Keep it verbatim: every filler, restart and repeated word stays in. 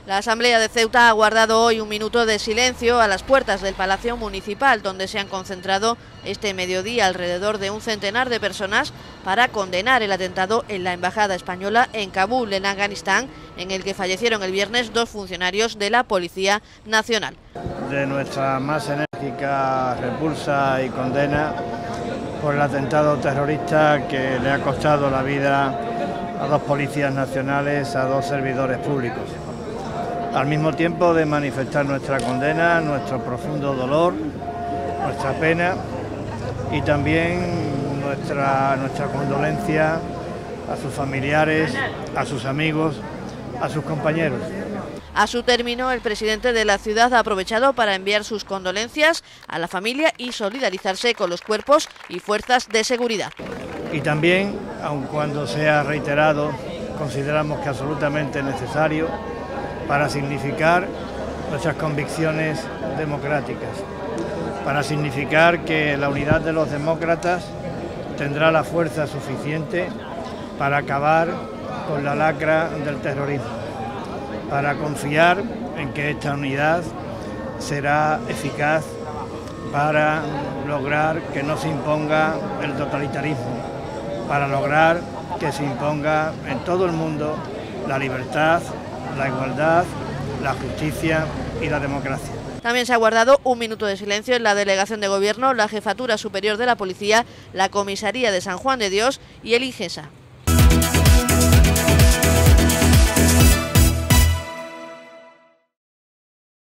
La Asamblea de Ceuta ha guardado hoy un minuto de silencio a las puertas del Palacio Municipal, donde se han concentrado este mediodía alrededor de un centenar de personas para condenar el atentado en la Embajada Española en Kabul, en Afganistán, en el que fallecieron el viernes dos funcionarios de la Policía Nacional. De nuestra más enérgica repulsa y condena por el atentado terrorista que le ha costado la vida a dos policías nacionales, a dos servidores públicos. Al mismo tiempo de manifestar nuestra condena, nuestro profundo dolor, nuestra pena y también nuestra, nuestra condolencia a sus familiares, a sus amigos, a sus compañeros. A su término, el presidente de la ciudad ha aprovechado para enviar sus condolencias a la familia y solidarizarse con los cuerpos y fuerzas de seguridad. Y también, aun cuando sea reiterado, consideramos que absolutamente necesario para significar nuestras convicciones democráticas, para significar que la unidad de los demócratas tendrá la fuerza suficiente para acabar con la lacra del terrorismo, para confiar en que esta unidad será eficaz para lograr que no se imponga el totalitarismo, para lograr que se imponga en todo el mundo la libertad, la igualdad, la justicia y la democracia. También se ha guardado un minuto de silencio en la Delegación de Gobierno, la Jefatura Superior de la Policía, la Comisaría de San Juan de Dios y el IGESA.